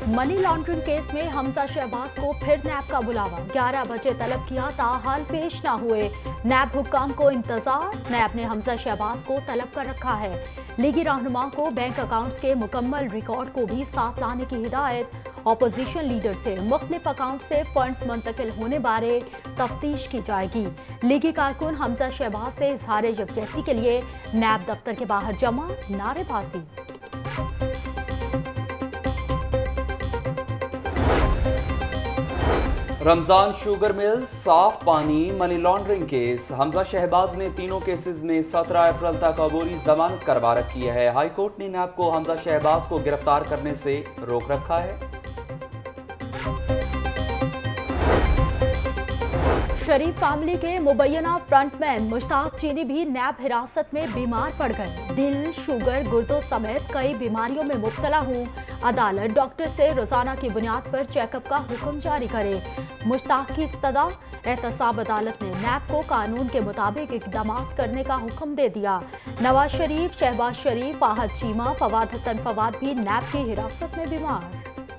Money laundering case में हमजा शहबाज को फिर नैब का बुलावा। 11 बजे तलब किया, ताहाल पेश ना हुए। नैब हुक्म को इंतजार। नैब ने हमजा शहबाज को तलब कर रखा है। लीगी रहनुमा को बैंक अकाउंट्स के मुकम्मल रिकॉर्ड को भी साथ लाने की हिदायत। ऑपोजिशन लीडर से मुख्तलिफ अकाउंट से फंड्स मुंतकिल होने बारे तफ्तीश की जाएगी। लीगी कारकुन हमजा शहबाज से इजहार यकजहती के लिए नैब दफ्तर के बाहर जमा, नारेबाजी। Ramzan sugar mills Saaf Pani money laundering case. Hamza Shahbaz ने तीनों केसेस में 17 अप्रैल तक अबूरी जमानत करवा रखी है। हाई कोर्ट ने नैब को हमजा शहबाज को गिरफ्तार करने से रोक रखा है। शरीफ फैमिली के मुबैना फ्रंटमैन मुश्ताक चीनी भी नैब हिरासत में बीमार पड़ गए। दिल, शुगर, गुर्दों समेत कई बीमारियों में मुब्तला हूँ। अदालत डॉक्टर से रोजाना की बुनियाद पर चेकअप का हुक्म जारी करे। मुश्ताक की इस्तदा। एहतसाब अदालत ने नैब को कानून के मुताबिक इकदाम करने का हुक्म दे दिया। नवाज शरीफ, शहबाज शरीफ, फाहद चीमा, फवाद हसन फवाद भी नैब की हिरासत में बीमार।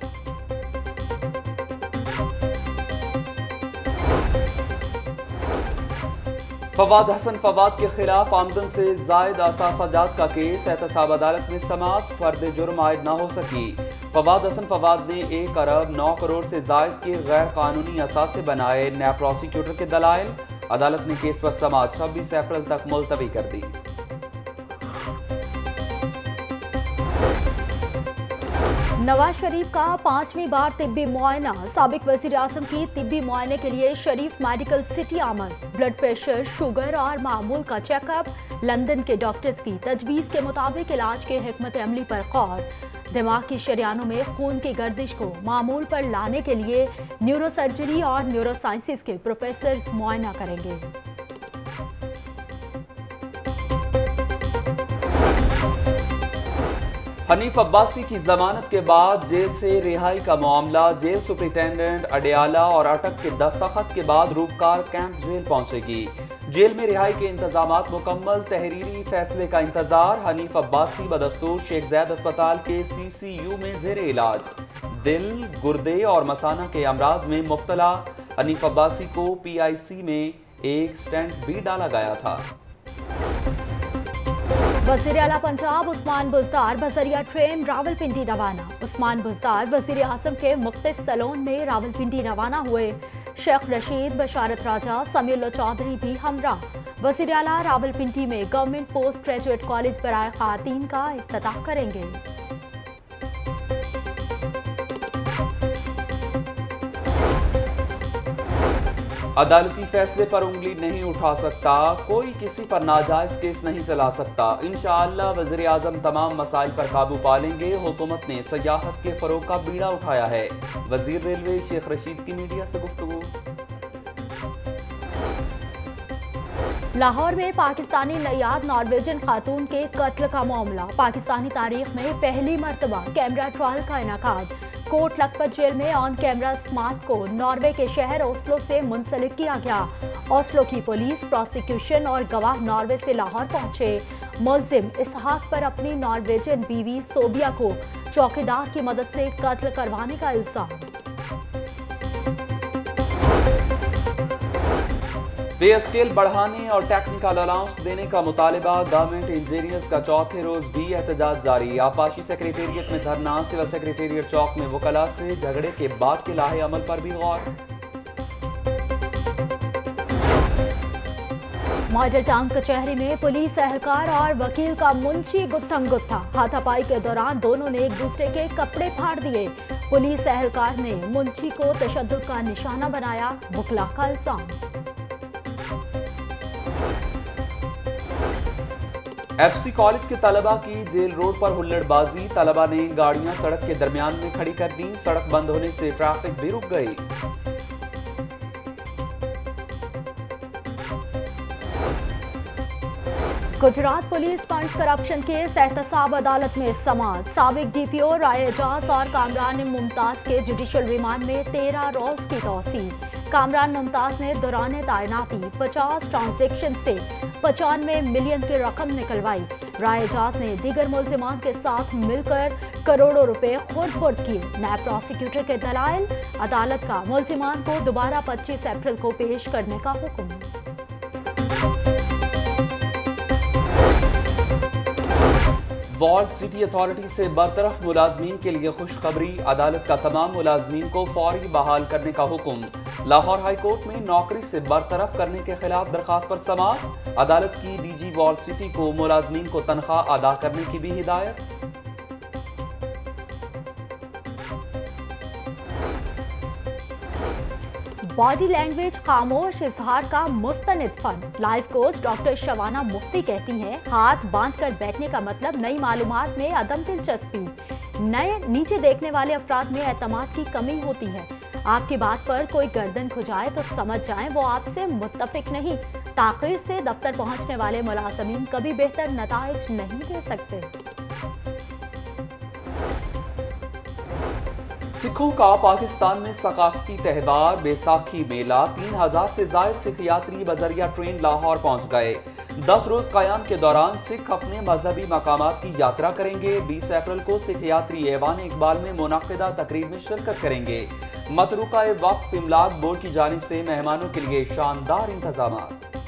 फवाद हसन फवाद के खिलाफ आमदन से जायद असासाजात का केस। एहतसाब अदालत में समाअत, फर्द जुर्म आयद न हो सकी। फवाद हसन फवाद ने 1 अरब 9 करोड़ से जायद के गैर कानूनी असासे बनाए। नैब प्रोसिक्यूटर के दलाइल। अदालत ने केस पर समाअत 26 अप्रैल तक मुलतवी कर दी। नवाज शरीफ का 5वीं बार तिब्बी मुआयना। साबिक वजीर आजम की तिब्बी मुआयने के लिए शरीफ मेडिकल सिटी आमद। ब्लड प्रेशर, शुगर और मामूल का चेकअप। लंदन के डॉक्टर्स की तजवीज़ के मुताबिक इलाज के हिकमत अमली पर गौर। दिमाग की शरियानों में खून की गर्दिश को मामूल पर लाने के लिए न्यूरोसर्जरी और न्यूरोसाइंसिस के प्रोफेसर मुआयना करेंगे। हनीफ अब्बासी की जमानत के बाद जेल से रिहाई का मामला। जेल सुपरिटेंडेंट अडियाला और अटक के दस्तखत के बाद रूपकार कैंप जेल पहुंचेगी। जेल में रिहाई के इंतजामात मुकम्मल। तहरीरी फैसले का इंतजार। हनीफ अब्बासी बदस्तूर शेख ज़ैद अस्पताल के CCU में जेर इलाज। दिल, गुर्दे और मसाना के अमराज में मुब्तला हनीफ अब्बासी को PIC में एक स्टेंट भी डाला गया था। वज़ीर आला पंजाब उस्मान बुज़दार बजरिया ट्रेन रावलपिंडी रवाना। उस्मान बुज़दार वज़ीर आज़म के मुख्तस सैलून में रावलपिंडी रवाना हुए। शेख रशीद, बशारत राजा, समीउल्लाह चौधरी भी हमरा। वज़ीर आला रावलपिंडी में गवर्नमेंट पोस्ट ग्रेजुएट कॉलेज बराए ख़वातीन का इफ्तिताह करेंगे। अदालती फैसले पर उंगली नहीं उठा सकता, कोई किसी पर नाजायज केस नहीं चला सकता। इंशाअल्लाह वज़ीर आज़म तमाम मसाइल पर काबू पा लेंगे। हुकूमत ने सयाहत के फरोग का बीड़ा उठाया है। वज़ीर रेलवे शेख रशीद की मीडिया से गुफ्तगू। लाहौर में पाकिस्तानी नैयाद नॉर्वेजन खातून के कत्ल का मामला। पाकिस्तानी तारीख में पहली मरतबा कैमरा ट्रायल का इनेकाद। कोट लखपत जेल में ऑन कैमरा स्मार्ट को नॉर्वे के शहर ओस्लो से मुंसलिक किया गया। ओस्लो की पुलिस, प्रोसिक्यूशन और गवाह नॉर्वे से लाहौर पहुंचे। मुलजिम इसहाक पर अपनी नॉर्वेजन बीवी सोबिया को चौकीदार की मदद से कत्ल करवाने का इल्जाम। पे स्केल बढ़ाने और टेक्निकल अलाउंस देने का मुतालिबा। गवर्नमेंट इंजीनियर्स का चौथे रोज भी एहतजाज जारी। आपाशी सेक्रेटेरिएट में धरना। सिविल सेक्रेटेरिएट चौक में वकला से झगड़े के बाद के लाहे अमल पर भी गौर। मॉडल टाउन कचहरी में पुलिस एहलकार और वकील का मुंशी गुत्थम गुत्था। हाथापाई के दौरान दोनों ने एक दूसरे के कपड़े फाड़ दिए। पुलिस एहलकार ने मुंशी को तशद्दुद का निशाना बनाया। वकला का इल्जाम। FC कॉलेज के तलबा की जेल रोड पर हुल्लड़बाजी। तलबा ने गाड़ियां सड़क के दरमियान में खड़ी कर दी। सड़क बंद होने से ट्रैफिक भी रुक गई। Gujrat police fund corruption case. एहतसाब अदालत में समाअत। साबिक DPO राय एजाज और कामरान मुमताज के जुडिशल रिमांड में 13 रोज की तौसीह। कामरान मुमताज ने दौरान तैनाती 50 ट्रांजेक्शन से 95 मिलियन की रकम निकलवाई। राय एजाज ने दीगर मुलजिमान के साथ मिलकर करोड़ों रुपए खुर्द किए। नैब प्रोसिक्यूटर के दलाइल, अदालत का मुलजिमान को दोबारा 25 अप्रैल को पेश करने का हुक्म। वॉल्ड सिटी अथॉरिटी से बरतरफ मुलाजमीन के लिए खुशखबरी, अदालत का तमाम मुलाजमीन को फौरी बहाल करने का हुक्म। लाहौर हाई कोर्ट में नौकरी से बरतरफ करने के खिलाफ दरखास्त पर समाअत, अदालत की डीजी वॉल्ड सिटी को मुलाजमीन को तनख्वाह अदा करने की भी हिदायत। बॉडी लैंग्वेज खामोश इजहार का मुस्तनिद फन। Life coach doctor Shabana Mufti कहती हैं, हाथ बांधकर बैठने का मतलब नई मालूमात में अदम दिलचस्पी। नए नीचे देखने वाले अफराद में एतमाद की कमी होती है। आपकी बात पर कोई गर्दन खुजाए तो समझ जाएं वो आपसे मुत्तफिक नहीं। ताखीर से दफ्तर पहुंचने वाले मुलाजमीन कभी बेहतर नताइज नहीं दे सकते। सिखों का पाकिस्तान में सकाफती त्यौहार बैसाखी मेला, 3000 से ज्यादा सिख यात्री बजरिया ट्रेन लाहौर पहुंच गए। 10 रोज कयाम के दौरान सिख अपने मजहबी मकामात की यात्रा करेंगे। 20 अप्रैल को सिख यात्री ऐवान इकबाल में मुनाकिदा तकरीब में शिरकत करेंगे। मतरूका वक्फ इमलाक बोर्ड की जानिब से मेहमानों के लिए शानदार इंतजाम।